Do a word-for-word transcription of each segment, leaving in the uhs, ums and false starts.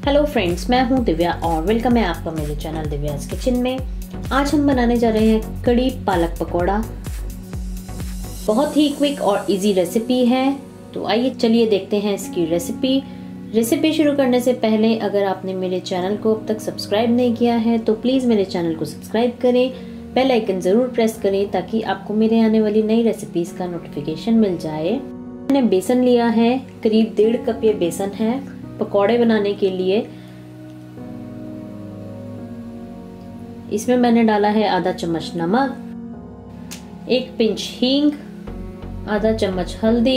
Hello friends, मैं हूं दिव्या और वेलकम है आपका मेरे चैनल दिव्यास किचन में। आज हम बनाने जा रहे हैं कड़ी पालक पकौड़ा। बहुत ही क्विक और इजी रेसिपी है, तो आइए चलिए देखते हैं इसकी रेसिपी। रेसिपी शुरू करने से पहले अगर आपने मेरे चैनल को अब तक सब्सक्राइब नहीं किया है तो प्लीज़ मेरे चैनल को सब्सक्राइब करें, बेल आइकन ज़रूर प्रेस करें ताकि आपको मेरे आने वाली नई रेसिपीज़ का नोटिफिकेशन मिल जाए। मैंने बेसन लिया है, करीब डेढ़ कप ये बेसन है पकौड़े बनाने के लिए। इसमें मैंने डाला है आधा चम्मच नमक, एक पिंच हींग, आधा चम्मच हल्दी,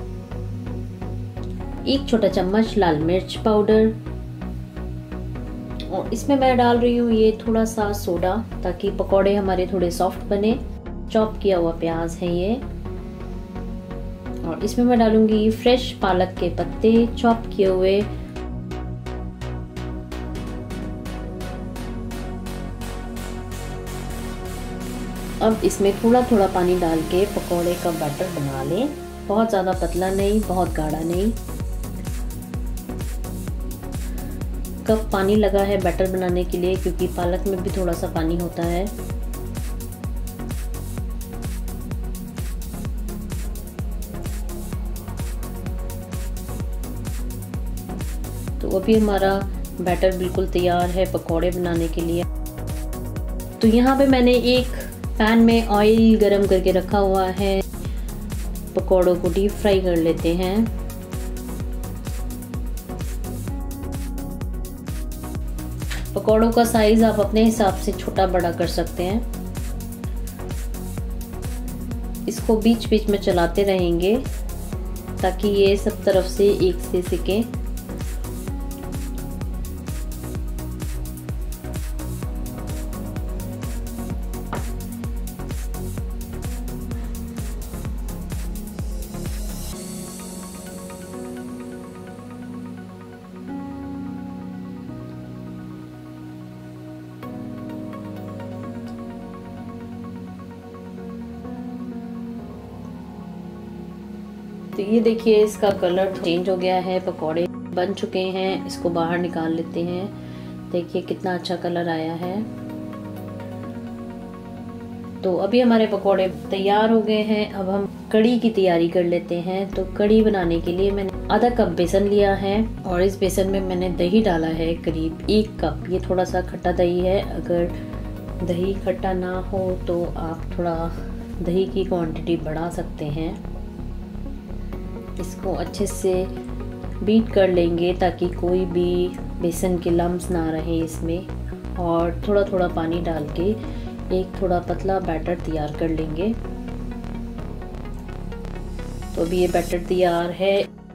एक छोटा चम्मच लाल मिर्च पाउडर और इसमें मैं डाल रही हूँ ये थोड़ा सा सोडा ताकि पकौड़े हमारे थोड़े सॉफ्ट बने। चॉप किया हुआ प्याज है ये, और इसमें मैं डालूंगी फ्रेश पालक के पत्ते चॉप किए हुए। अब इसमें थोड़ा थोड़ा पानी डाल के पकौड़े का बैटर बना लें। बहुत ज़्यादा पतला नहीं, बहुत गाढ़ा नहीं। कप पानी लगा है बैटर बनाने के लिए क्योंकि पालक में भी थोड़ा सा पानी होता है। तो अभी हमारा बैटर बिल्कुल तैयार है पकौड़े बनाने के लिए। तो यहाँ पे मैंने एक पैन में ऑयल गरम करके रखा हुआ है। पकौड़ों को डीप फ्राई कर लेते हैं। पकौड़ों का साइज आप अपने हिसाब से छोटा बड़ा कर सकते हैं। इसको बीच बीच में चलाते रहेंगे ताकि ये सब तरफ से एक से सिके। तो ये देखिए इसका कलर चेंज हो गया है, पकौड़े बन चुके हैं। इसको बाहर निकाल लेते हैं। देखिए कितना अच्छा कलर आया है। तो अभी हमारे पकौड़े तैयार हो गए हैं। अब हम कड़ी की तैयारी कर लेते हैं। तो कड़ी बनाने के लिए मैंने आधा कप बेसन लिया है और इस बेसन में मैंने दही डाला है करीब एक कप। ये थोड़ा सा खट्टा दही है। अगर दही खट्टा ना हो तो आप थोड़ा दही की क्वांटिटी बढ़ा सकते हैं। इसको अच्छे से बीट कर लेंगे ताकि कोई भी बेसन के लम्स ना रहे इसमें, और थोड़ा थोड़ा पानी डाल के एक थोड़ा पतला बैटर तैयार कर लेंगे। तो अभी ये बैटर तैयार है।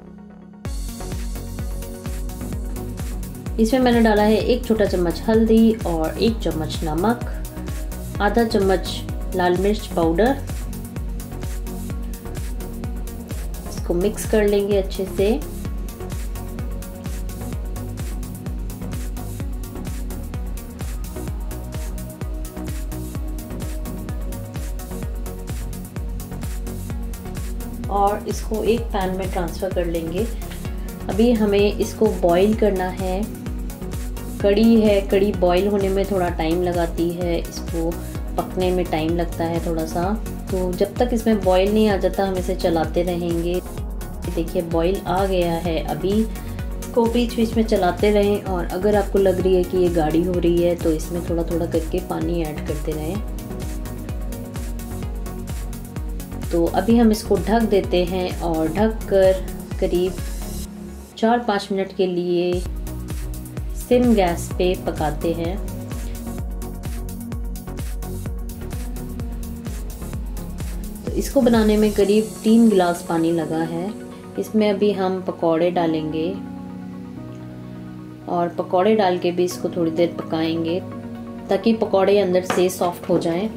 इसमें मैंने डाला है एक छोटा चम्मच हल्दी और एक चम्मच नमक, आधा चम्मच लाल मिर्च पाउडर। इसको मिक्स कर लेंगे अच्छे से। और इसको एक पैन में ट्रांसफर कर लेंगे। अभी हमें इसको बॉईल करना है। कड़ी है, कड़ी बॉईल होने में थोड़ा टाइम लगाती है, इसको पकने में टाइम लगता है थोड़ा सा। तो जब तक इसमें बॉईल नहीं आ जाता हम इसे चलाते रहेंगे। देखिए बॉईल आ गया है। अभी इसको बीच बीच में चलाते रहें, और अगर आपको लग रही है कि ये गाढ़ी हो रही है तो इसमें थोड़ा थोड़ा करके पानी ऐड करते रहें। तो अभी हम इसको ढक देते हैं और ढक कर करीब चार पाँच मिनट के लिए सिम गैस पे पकाते हैं। इसको बनाने में करीब तीन गिलास पानी लगा है। इसमें अभी हम पकौड़े डालेंगे और पकौड़े डाल के भी इसको थोड़ी देर पकाएंगे ताकि पकौड़े अंदर से सॉफ्ट हो जाएं।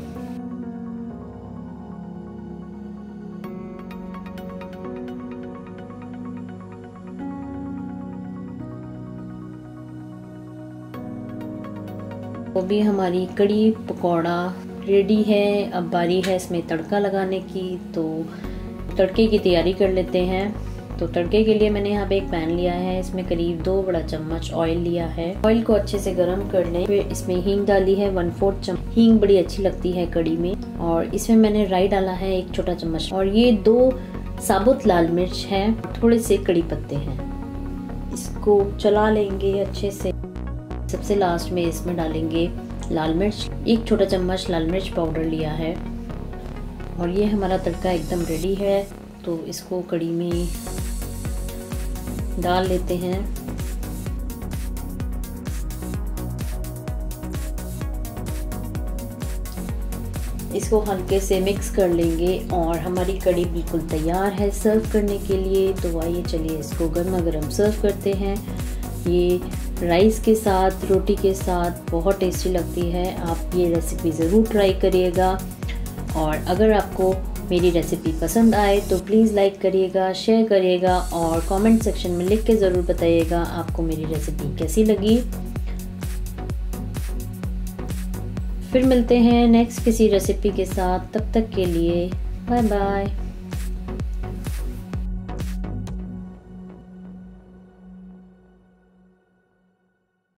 तो भी हमारी कड़ी पकौड़ा रेडी है। अब बारी है इसमें तड़का लगाने की। तो तड़के की तैयारी कर लेते हैं। तो तड़के के लिए मैंने यहाँ पे एक पैन लिया है, इसमें करीब दो बड़ा चम्मच ऑयल लिया है। ऑयल को अच्छे से गर्म कर लें। फिर इसमें हींग डाली है वन फोर्थ चम्मच। हींग बड़ी अच्छी लगती है कड़ी में। और इसमें मैंने राई डाला है एक छोटा चम्मच। और ये दो साबुत लाल मिर्च है, थोड़े से कड़ी पत्ते हैं। इसको चला लेंगे अच्छे से। सबसे लास्ट में इसमें डालेंगे लाल मिर्च। एक छोटा चम्मच लाल मिर्च पाउडर लिया है। और ये हमारा तड़का एकदम रेडी है, तो इसको कड़ी में डाल लेते हैं। इसको हल्के से मिक्स कर लेंगे और हमारी कड़ी बिल्कुल तैयार है सर्व करने के लिए। तो आइए चलिए इसको गर्मा गर्म सर्व करते हैं। ये राइस के साथ, रोटी के साथ बहुत टेस्टी लगती है। आप ये रेसिपी ज़रूर ट्राई करिएगा। और अगर आपको मेरी रेसिपी पसंद आए तो प्लीज़ लाइक करिएगा, शेयर करिएगा और कमेंट सेक्शन में लिख के ज़रूर बताइएगा आपको मेरी रेसिपी कैसी लगी। फिर मिलते हैं नेक्स्ट किसी रेसिपी के साथ। तब तक के लिए बाय बाय।